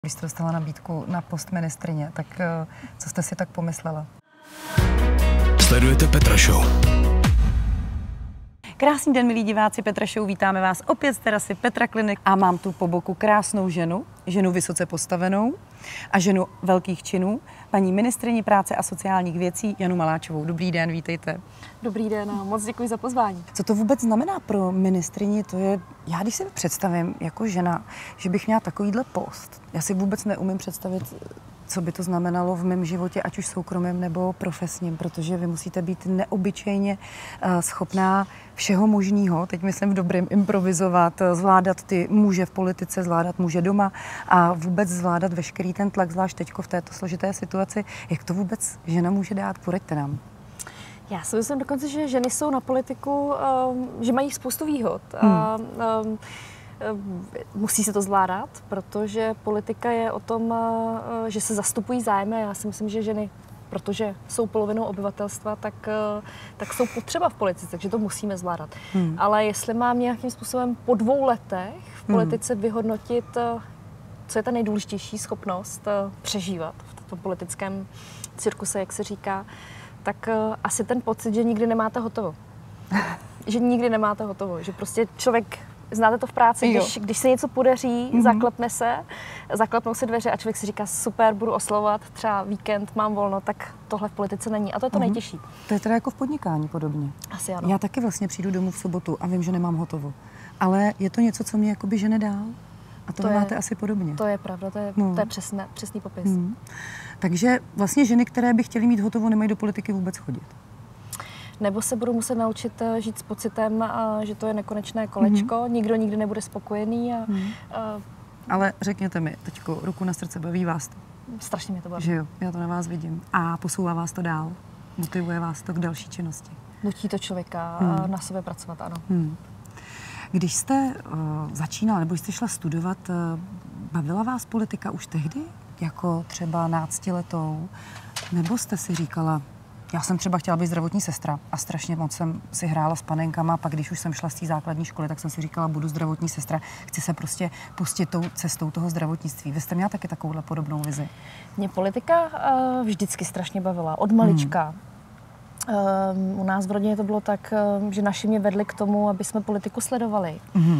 Když jste dostala nabídku na post ministryně, tak co jste si tak pomyslela? Sledujete Petra Show. Krásný den, milí diváci, Petra Show, vítáme vás opět z terasy Petra Klinik a mám tu po boku krásnou ženu vysoce postavenou a ženu velkých činů, paní ministryni práce a sociálních věcí Janu Maláčovou. Dobrý den, vítejte. Dobrý den a moc děkuji za pozvání. Co to vůbec znamená pro ministryni? To je, já když si představím jako žena, že bych měla takovýhle post, já si vůbec neumím představit, co by to znamenalo v mém životě, ať už soukromém nebo profesním, protože vy musíte být neobyčejně schopná všeho možného, teď myslím v dobrém, improvizovat, zvládat ty muže v politice, zvládat muže doma a vůbec zvládat veškerý ten tlak, zvlášť teďko v této složité situaci. Jak to vůbec žena může dát? Poraďte nám. Já si myslím dokonce, že ženy jsou na politiku, že mají spoustu výhod. Musí se to zvládat, protože politika je o tom, že se zastupují zájmy. Já si myslím, že ženy, protože jsou polovinou obyvatelstva, tak jsou potřeba v politice, takže to musíme zvládat. Ale jestli mám nějakým způsobem po 2 letech v politice vyhodnotit, co je ta nejdůležitější schopnost přežívat v tom politickém cirkuse, jak se říká, tak asi ten pocit, že nikdy nemáte hotovo. Že nikdy nemáte hotovo, že prostě člověk, znáte to v práci, když se něco podaří, zaklepnou se dveře a člověk si říká, super, budu oslovovat, třeba víkend, mám volno, tak tohle v politice není. A to je to nejtěžší. To je teda jako v podnikání podobně. Asi ano. Já taky vlastně přijdu domů v sobotu a vím, že nemám hotovo. Ale je to něco, co mě jakoby žene dál. A to máte asi podobně. To je pravda, to je přesný popis. Takže vlastně ženy, které by chtěly mít hotovo, nemají do politiky vůbec chodit. Nebo se budou muset naučit žít s pocitem, že to je nekonečné kolečko, nikdo nikdy nebude spokojený. Ale řekněte mi, teďko, ruku na srdce, baví vás to? Strašně mě to baví. Že jo, já to na vás vidím. A posouvá vás to dál? Motivuje vás to k další činnosti? Nutí to člověka na sobě pracovat, ano. Když jste začínala, nebo jste šla studovat, bavila vás politika už tehdy? Jako třeba náctiletou? Nebo jste si říkala, já jsem třeba chtěla být zdravotní sestra a strašně moc jsem si hrála s panenkama, pak když už jsem šla z té základní školy, tak jsem si říkala, budu zdravotní sestra, chci se prostě pustit tou cestou toho zdravotnictví. Vy jste měla taky takovouhle podobnou vizi? Mě politika vždycky strašně bavila, od malička. U nás v rodině to bylo tak, že naši mě vedli k tomu, aby jsme politiku sledovali.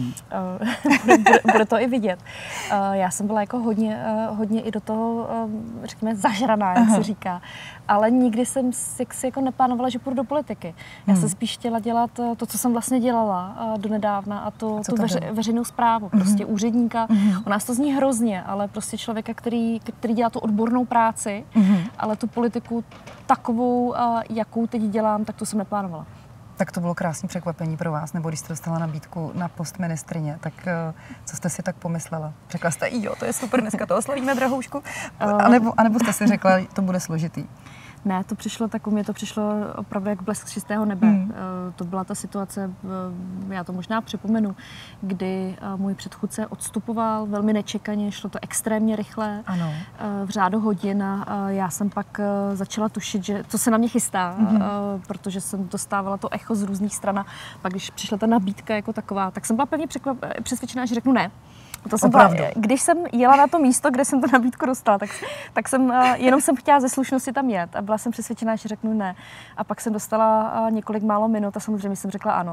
Bude to i vidět. Já jsem byla jako hodně i do toho, řekněme, zažraná, jak se říká. Ale nikdy jsem si jako neplánovala, že půjdu do politiky. Já jsem spíš chtěla dělat to, co jsem vlastně dělala donedávna, a tu veřejnou správu, prostě úředníka. U nás to zní hrozně, ale prostě člověka, který dělá tu odbornou práci, ale tu politiku takovou, jakou teď dělám, tak to jsem neplánovala. Tak to bylo krásné překvapení pro vás, nebo když jste dostala nabídku na post ministryně, tak co jste si tak pomyslela? Řekla jste, jo, to je super, dneska to oslavíme, drahoušku? A nebo jste si řekla, to bude složitý? Ne, to přišlo mě to přišlo opravdu jak blesk z čistého nebe. To byla ta situace, já to možná připomenu, kdy můj předchůdce odstupoval velmi nečekaně, šlo to extrémně rychle, v řádu hodin a já jsem pak začala tušit, že to se na mě chystá, protože jsem dostávala to echo z různých stran a pak když přišla ta nabídka jako taková, tak jsem byla pevně přesvědčená, že řeknu ne. To jsem byla, když jsem jela na to místo, kde jsem tu nabídku dostala, tak jsem jenom chtěla ze slušnosti tam jet a byla jsem přesvědčená, že řeknu ne. A pak jsem dostala několik málo minut a samozřejmě jsem řekla ano,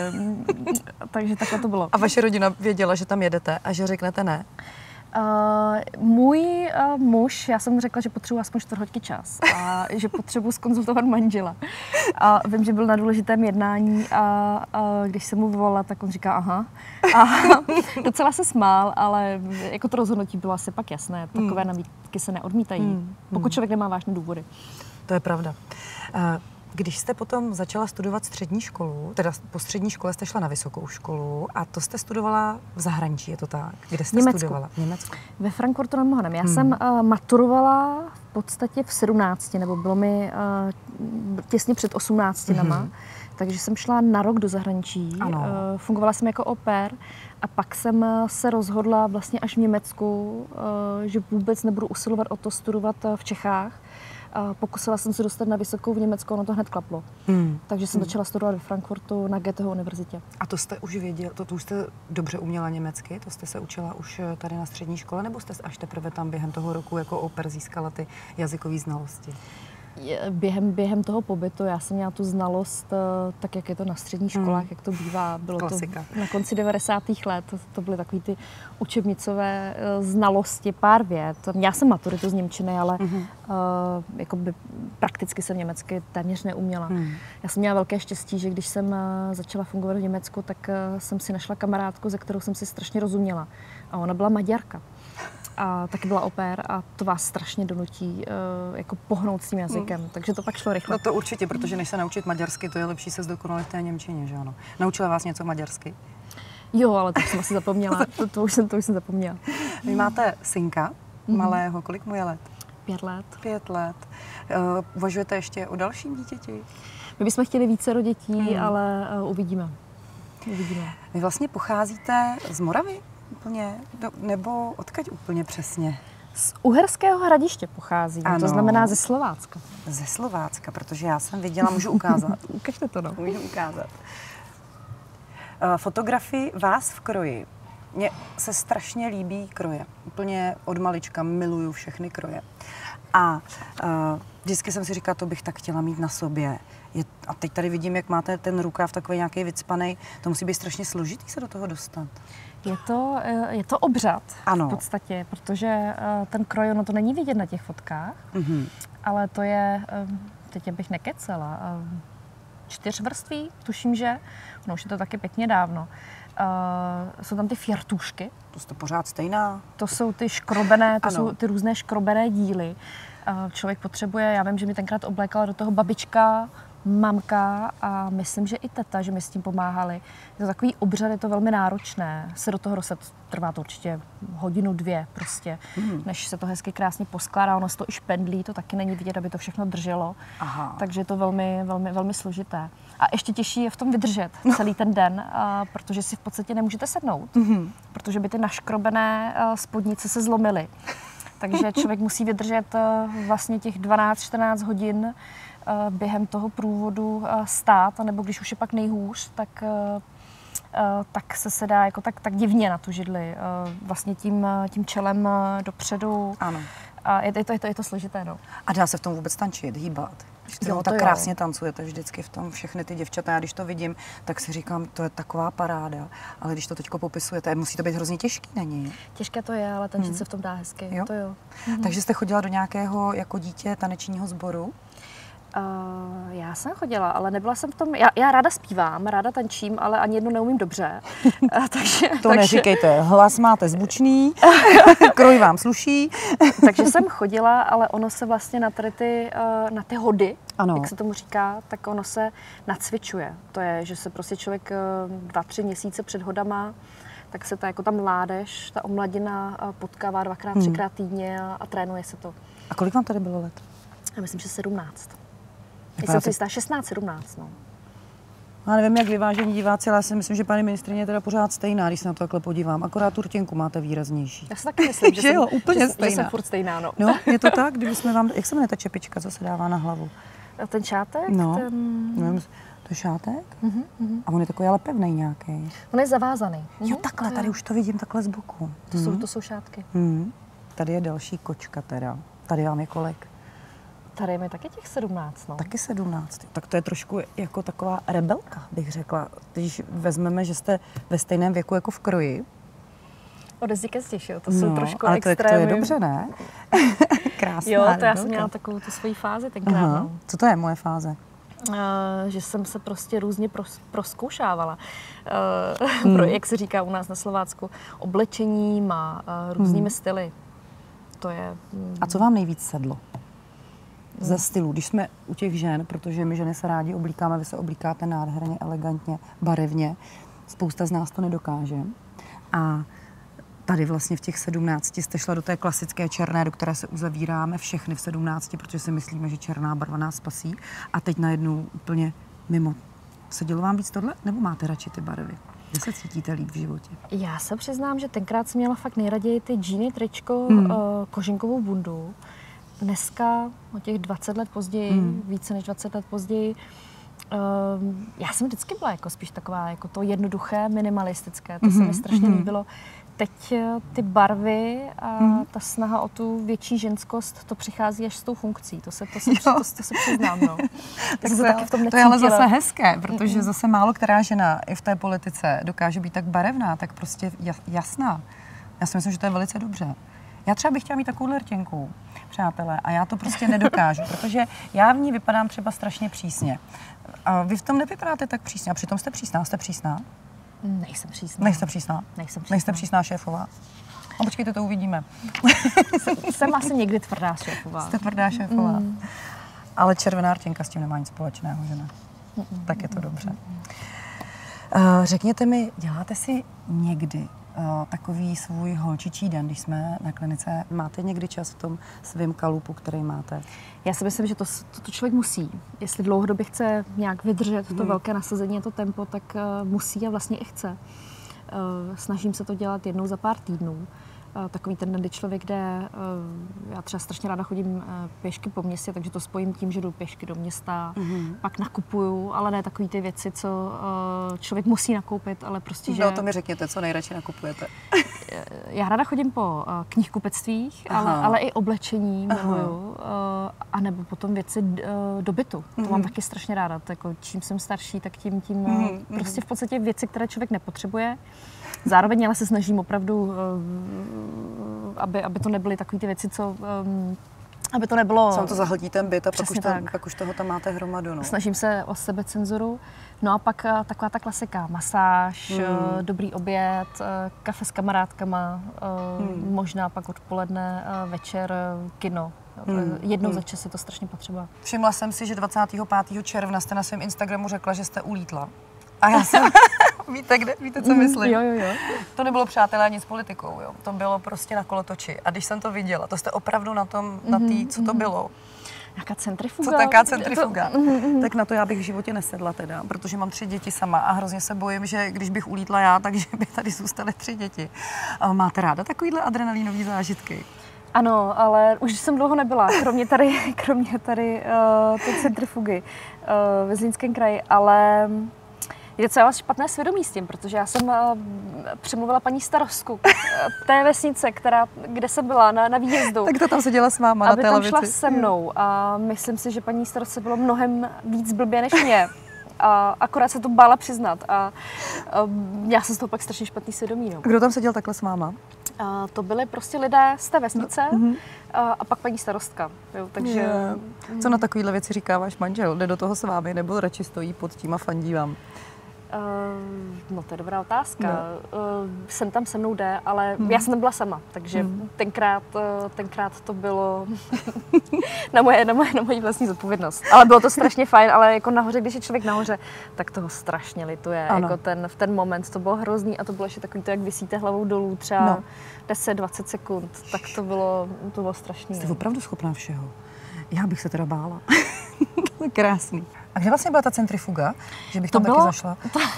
takže takhle to bylo. A vaše rodina věděla, že tam jedete a že řeknete ne? Můj muž, já jsem mu řekla, že potřebuji aspoň 4 hodiny čas a že potřebuji zkonzultovat manžela. A vím, že byl na důležitém jednání a když jsem mu volala, tak on říká aha. A docela se smál, ale jako to rozhodnutí bylo asi pak jasné. Takové nabídky se neodmítají, pokud člověk nemá vážné důvody. To je pravda. Když jste potom začala studovat střední školu, teda po střední škole jste šla na vysokou školu a to jste studovala v zahraničí, je to tak? Kde jste studovala? V Německu. Ve Frankfurtu nad Mohanem. Já jsem maturovala v podstatě v 17, nebo bylo mi těsně před 18 nama, takže jsem šla na rok do zahraničí. Fungovala jsem jako au pair a pak jsem se rozhodla vlastně až v Německu, že vůbec nebudu usilovat o to studovat v Čechách, Pokusila jsem se dostat na vysokou v Německu, ono to hned klaplo. Takže jsem začala studovat ve Frankfurtu na Goetheho univerzitě. A to jste už věděla, to už jste dobře uměla německy? To jste se učila už tady na střední škole, nebo jste až teprve tam během toho roku jako au pair získala ty jazykové znalosti? Během toho pobytu já jsem měla tu znalost, tak jak je to na středních školách, jak to bývá. Bylo klasika. To na konci 90. let, to byly takové ty učebnicové znalosti, pár vět. Já jsem maturitu z němčiny, ale jakoby prakticky jsem německy téměř neuměla. Já jsem měla velké štěstí, že když jsem začala fungovat v Německu, tak jsem si našla kamarádku, se kterou jsem si strašně rozuměla. A ona byla Maďarka. A taky byla au pair a to vás strašně donutí jako pohnout s tím jazykem, takže to pak šlo rychle. No to určitě, protože než se naučit maďarsky, to je lepší se zdokonalit v té němčině, že ano? Naučila vás něco maďarsky? Jo, ale to jsem asi zapomněla, to už jsem zapomněla. Vy máte synka malého, kolik mu je let? 5 let. 5 let. Uvažujete ještě o dalším dítěti? My bychom chtěli více dětí, ale uvidíme. Vy vlastně pocházíte z Moravy? Úplně? Nebo odkud úplně přesně? Z Uherského Hradiště pochází, to znamená ze Slovácka. Ze Slovácka, protože já jsem viděla, můžu ukázat. Ukažte to, no. Můžu ukázat. Fotografii vás v kroji. Mně se strašně líbí kroje. Úplně od malička miluju všechny kroje. A vždycky jsem si říkala, to bych tak chtěla mít na sobě. A teď tady vidím, jak máte ten rukáv takový nějaký vycpanej. To musí být strašně složitý se do toho dostat. Je to obřad ano. V podstatě, protože ten kroj, ono to není vidět na těch fotkách, ale to je, teď bych nekecela, 4 vrství, tuším, že, no už je to taky pěkně dávno. Jsou tam ty fjertušky. To jste pořád stejná? To jsou ty škrobené, jsou ty různé škrobené díly. Člověk potřebuje, já vím, že mi tenkrát oblékala do toho babička, mamka a myslím, že i teta, že mi s tím pomáhali. Je to takový obřad, je to velmi náročné. Se do toho dostat, trvá to určitě 1-2 hodiny prostě, než se to hezky krásně poskládá. Ono se to i špendlí, to taky není vidět, aby to všechno drželo. Aha. Takže je to velmi složité. A ještě těžší je v tom vydržet celý ten den, protože si v podstatě nemůžete sednout, protože by ty naškrobené spodnice se zlomily. Takže člověk musí vydržet vlastně těch 12-14 hodin během toho průvodu stát, nebo když už je pak nejhůř, tak se sedá jako tak divně na tu židli, vlastně tím čelem dopředu. Ano. A je to složité, no. A dá se v tom vůbec tančit, hýbat? Jo, tak krásně tancujete vždycky v tom, všechny ty děvčata. Já když to vidím, tak si říkám, to je taková paráda. Ale když to teďko popisujete, musí to být hrozně těžký, není? Těžké to je, ale tančit se v tom dá hezky. Jo? To jo. Takže jste chodila do nějakého jako dítě tanečního sboru? Já jsem chodila, ale nebyla jsem v tom. Já ráda zpívám, ráda tančím, ale ani jednu neumím dobře. takže neříkejte, hlas máte zvučný, kroj vám sluší. Takže jsem chodila, ale ono se vlastně na ty hody, jak se tomu říká, tak ono se nacvičuje. To je, že se prostě člověk 2-3 měsíce před hodama, tak se ta mládež, ta omladina potkává 2x, 3x týdně a trénuje se to. A kolik vám tady bylo let? Já myslím, že 17. Jsem si jistá 16-17, no. Já nevím, jak vyvážení diváci, ale já si myslím, že paní ministryně je teda pořád stejná, když se na to takhle podívám. Akorát tu rtěnku máte výraznější. Já si taky myslím, že jsem furt stejná, no. No, je to tak, kdybychom vám, jak se jmenuje ta čepička, co se dává na hlavu? Ten šátek? No, nevím, to je šátek? A on je takový ale pevnej nějaký. On je zavázaný. Jo, takhle, tady už to vidím takhle z boku. To jsou šátky. Tady je další kočka teda. Tady vám je kolik? Tady je mi taky těch 17, no. Taky 17. Tak to je trošku jako taková rebelka, bych řekla. Když vezmeme, že jste ve stejném věku jako v kroji. Ode zdi ke zdi, jo. To jsou trošku ale extrémy. To je dobře, ne? Krásná Jo, to rebelka. já jsem měla takovou tu svoji fázi tenkrát. No. Co to je moje fáze? Že jsem se prostě různě proskoušávala. Jak se říká u nás na Slovácku, oblečením a různými styly. To je... A co vám nejvíc sedlo? Ze stylu, když jsme u těch žen, protože my ženy se rádi oblíkáme, vy se oblíkáte nádherně, elegantně, barevně. Spousta z nás to nedokáže. A tady vlastně v těch 17 jste šla do té klasické černé, do které se uzavíráme všechny v 17, protože si myslíme, že černá barva nás spasí. A teď najednou úplně mimo. Sedělo vám víc tohle, nebo máte radši ty barvy? Kde se cítíte líp v životě? Já se přiznám, že tenkrát jsem měla fakt nejraději ty džíny, tričko, kožinkovou bundu. dneska, o těch 20 let později, více než 20 let později, já jsem vždycky byla jako spíš taková jako to jednoduché, minimalistické, to se mi strašně líbilo. Teď ty barvy a ta snaha o tu větší ženskost, to přichází až s tou funkcí, to se přiznám. No. Tak to, taky v tom to je ale zase hezké, protože zase málo která žena i v té politice dokáže být tak barevná, tak prostě jasná. Já si myslím, že to je velice dobře. Já třeba bych chtěla mít takovou rtěnku, přátelé, a já to prostě nedokážu, protože já v ní vypadám třeba strašně přísně. A vy v tom nevypadáte tak přísně, a přitom jste přísná. Jste přísná? Nejsem přísná. Nejste přísná? Nejste přísná šéfová? A počkejte, to uvidíme. Jsem asi někdy tvrdá šéfová. Jste tvrdá šéfová. Ale červená rtěnka s tím nemá nic společného, že ne? Tak je to dobře. Řekněte mi, děláte si někdy takový svůj holčičí den, když jsme na klinice? Máte někdy čas v tom svém kalupu, který máte? Já si myslím, že to člověk musí. Jestli dlouhodobě chce nějak vydržet to velké nasazení a to tempo, tak musí a vlastně i chce. Snažím se to dělat jednou za pár týdnů. Takový ten den, kdy člověk jde, já třeba strašně ráda chodím pěšky po městě, takže to spojím tím, že jdu pěšky do města, pak nakupuju, ale ne takový ty věci, co člověk musí nakoupit, ale prostě, že... No to mi řekněte, co nejradši nakupujete. Já ráda chodím po knihkupectvích, ale i oblečení miluju, anebo potom věci do bytu. To mám taky strašně ráda, jako čím jsem starší, tak tím prostě v podstatě věci, které člověk nepotřebuje. Zároveň ale se snažím opravdu, aby to nebyly takové ty věci, co... aby to nebylo... Sam to zahltí ten byt a pak už toho tam máte hromadu. No. Snažím se o sebecenzuru. No a pak taková ta klasika, masáž, dobrý oběd, kafe s kamarádkama, možná pak odpoledne, večer, kino. Jednou za čas je to strašně potřeba. Všimla jsem si, že 25. června jste na svém Instagramu řekla, že jste ulítla. A já jsem... Víte, co myslím? Jo. To nebylo, přátelé, ani s politikou, jo. To bylo prostě na kolotoči. A když jsem to viděla, to jste opravdu na tý, co to bylo? Jaká centrifuga? Co taká centrifuga? Tak na to já bych v životě nesedla teda, protože mám 3 děti sama a hrozně se bojím, že když bych ulítla já, takže by tady zůstaly 3 děti. Máte ráda takovýhle adrenalinové zážitky? Ano, ale už jsem dlouho nebyla, kromě tady té centrifugy ve Zlínském kraji, ale je docela špatné svědomí s tím, protože já jsem přemluvila paní starostku té vesnice, kde jsem byla na výjezdu. Tak to tam seděla s váma na té lavici. Aby tam šla se mnou a myslím si, že paní starostce bylo mnohem víc blbě než mě. A akorát se to bála přiznat a já jsem z toho pak strašně špatný svědomí. No. Kdo tam seděl takhle s váma? To byly prostě lidé z té vesnice a pak paní starostka. Jo, takže... Co na takovýhle věci říká váš manžel? Jde do toho s vámi nebo radši stojí pod tím a fandí vám? No to je dobrá otázka. Sem tam se mnou jde, ale já jsem tam byla sama, takže tenkrát to bylo na moji vlastní zodpovědnost. Ale bylo to strašně fajn, ale jako nahoře, když je člověk nahoře, tak toho strašně lituje. Jako v ten moment to bylo hrozný a to bylo ještě takový to, jak visíte hlavou dolů třeba 10-20 sekund, tak to bylo strašný. Jste opravdu schopná všeho. Já bych se teda bála. Krásný. A kde vlastně byla ta centrifuga? Že bych tam taky zašla?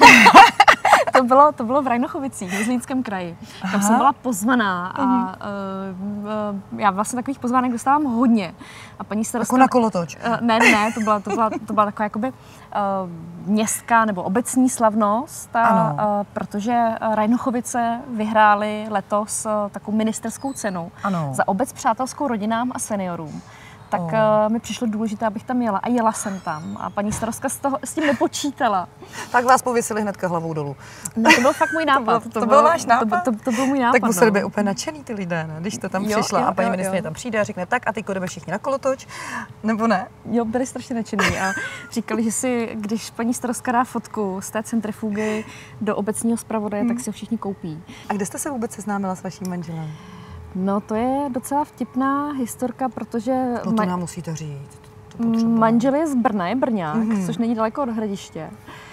To bylo v Rajnochovicích, v Zlínském kraji. Tam jsem byla pozvaná a já vlastně takových pozvánek dostávám hodně. A paní starostka... Jako na kolotoč? Ne, to byla taková jakoby městská nebo obecní slavnost, protože Rajnochovice vyhrály letos takovou ministerskou cenu za obec přátelskou rodinám a seniorům. Tak mi přišlo důležité, abych tam jela a jela jsem tam a paní starostka s tím nepočítala. Tak vás pověsili hnedka hlavou dolů. No to byl fakt můj nápad. To byl váš nápad? To byl můj nápad. Tak museli by úplně nadšený ty lidé, ne? Když jste tam přišla a paní ministryně tam přijde a řekne tak a teď jdeme všichni na kolotoč, nebo ne? Jo, byli strašně nadšení a říkali, že si, když paní starostka dá fotku z té centrifugy do obecního zpravodaje, tak si ho všichni koupí. A kde jste se vůbec seznámila s vaším manželem? No to je docela vtipná historka, protože... No to nám musíte říct. Manžel je z Brna, je Brňák, což není daleko od Hradiště.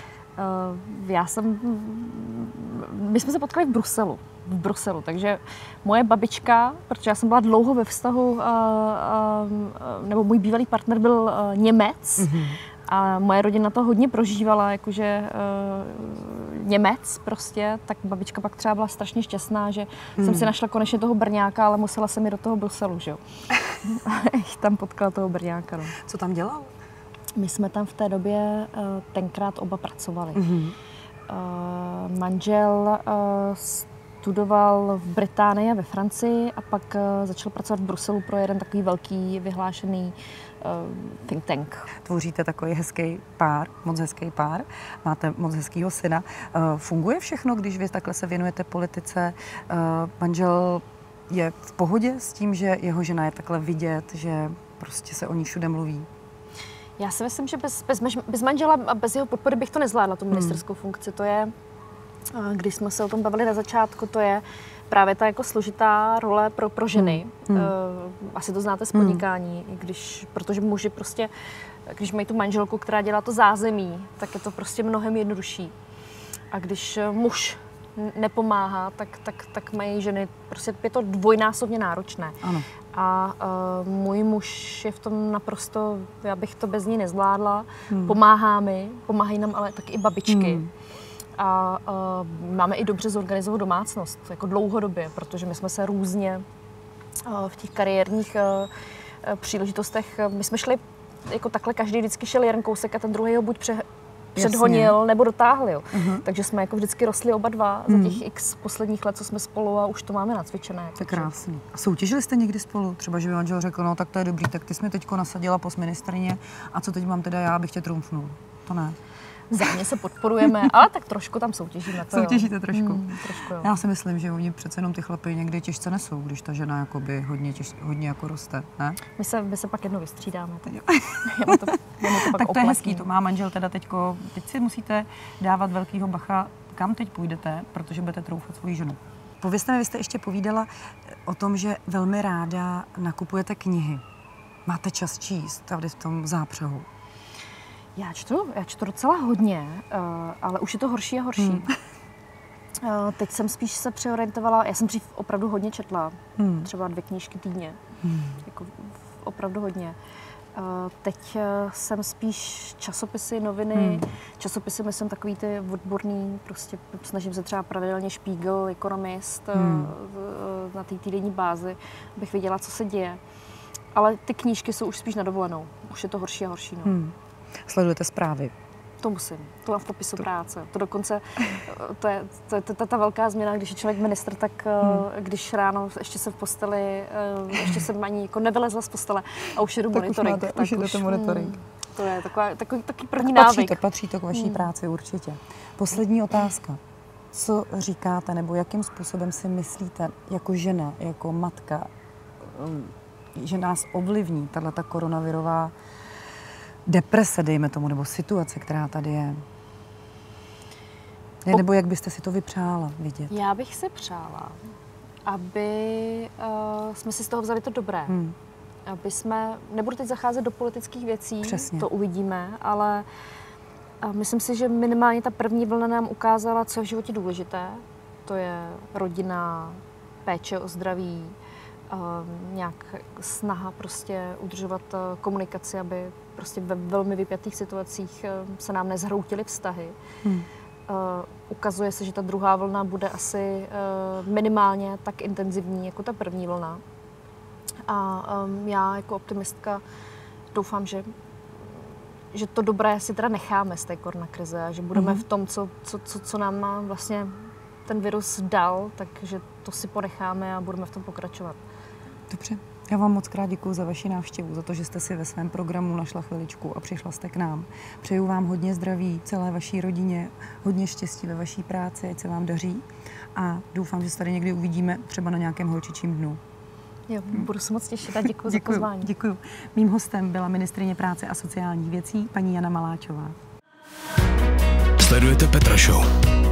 My jsme se potkali v Bruselu, takže moje babička, protože já jsem byla dlouho ve vztahu, nebo můj bývalý partner byl Němec, a moje rodina to hodně prožívala, jakože Němec prostě, tak babička pak třeba byla strašně šťastná, že jsem si našla konečně toho Brňáka, ale musela jsem i do toho Bruselu, že jo. jich tam potkala toho Brňáka. No. Co tam dělal? My jsme tam v té době tenkrát oba pracovali. Manžel studoval v Británii a ve Francii a pak začal pracovat v Bruselu pro jeden takový velký vyhlášený think tank. Tvoříte takový hezký pár, moc hezký pár, máte moc hezkýho syna. Funguje všechno, když vy takhle se věnujete politice? Manžel je v pohodě s tím, že jeho žena je takhle vidět, že prostě se o ní všude mluví? Já si myslím, že bez manžela a bez jeho podpory bych to nezvládla, tu ministerskou funkci. To je, když jsme se o tom bavili na začátku, to je právě ta jako složitá role pro ženy. Asi to znáte z podnikání, protože muži prostě, když mají tu manželku, která dělá to zázemí, tak je to prostě mnohem jednodušší. A když muž nepomáhá, tak mají ženy, prostě je to dvojnásobně náročné. Ano. A můj muž je v tom naprosto, já bych to bez ní nezvládla. Pomáhají nám ale tak i babičky. A máme i dobře zorganizovanou domácnost, jako dlouhodobě, protože my jsme se různě v těch kariérních příležitostech, my jsme šli jako takhle, každý vždycky šel jeden kousek a ten druhý ho buď předhonil nebo dotáhl. Jo. Takže jsme jako vždycky rostli oba dva za těch x posledních let, co jsme spolu a už to máme nacvičené. To je krásný. A soutěžili jste někdy spolu? Třeba, že by manžel řekl, no tak to je dobrý, tak ty jsi mi teďko nasadila postministryně a co teď mám teda já, abych tě trumfnul? To ne. Zájemně se podporujeme, ale tak trošku tam soutěžíme. Soutěžíte trošku? Trošku jo. Já si myslím, že oni přece jenom ty chlapy někdy těžce nesou, když ta žena jakoby hodně jako roste, ne? My se pak jednou vystřídáme. Tak. Tak to je hezký, to má manžel teda teď si musíte dávat velkýho bacha, kam teď půjdete, protože budete troufat svoji ženu. Povězte mi, vy jste ještě povídala o tom, že velmi ráda nakupujete knihy. Máte čas číst tady v tom zápřehu? Já čtu docela hodně, ale už je to horší a horší. Teď jsem spíš se přeorientovala, já jsem dřív opravdu hodně četla, třeba 2 knížky týdně, jako opravdu hodně. Teď jsem spíš časopisy, noviny, časopisy myslím takový ty odborný, prostě snažím se třeba pravidelně Spiegel, Economist na té týdenní bázi, abych viděla, co se děje. Ale ty knížky jsou už spíš na dovolenou, už je to horší a horší. No. Sledujete zprávy? To musím. To mám v popisu práce. To dokonce, to je ta velká změna, když je člověk ministr, tak když ráno ještě se v posteli, ještě jsem ani jako nevylezla z postele a už jedu monitoring. Tak už jdete monitoring. To je takový první návyk. Patří to k vaší práci určitě. Poslední otázka. Co říkáte, nebo jakým způsobem si myslíte jako žena, jako matka, že nás ovlivní tato koronavirová deprese, dejme tomu, nebo situace, která tady je? Nebo jak byste si to vypřála vidět? Já bych si přála, aby jsme si z toho vzali to dobré. Aby jsme, nebudu teď zacházet do politických věcí, Přesně. To uvidíme, ale myslím si, že minimálně ta první vlna nám ukázala, co je v životě důležité. To je rodina, péče o zdraví, nějak snaha prostě udržovat komunikaci, aby prostě ve velmi vypjatých situacích se nám nezhroutily vztahy. Ukazuje se, že ta druhá vlna bude asi minimálně tak intenzivní jako ta první vlna. A já jako optimistka doufám, že to dobré si teda necháme z té koronakrize a že budeme v tom, co nám má vlastně ten virus dal, takže to si ponecháme a budeme v tom pokračovat. Dobře. Já vám moc krát děkuji za vaši návštěvu, za to, že jste si ve svém programu našla chviličku a přišla jste k nám. Přeju vám hodně zdraví, celé vaší rodině, hodně štěstí ve vaší práci, ať se vám daří a doufám, že se tady někdy uvidíme třeba na nějakém holčičím dnu. Jo, budu se moc těšit a děkuji za pozvání. Děkuji. Mým hostem byla ministryně práce a sociálních věcí paní Jana Maláčová. Sledujete Petra Show.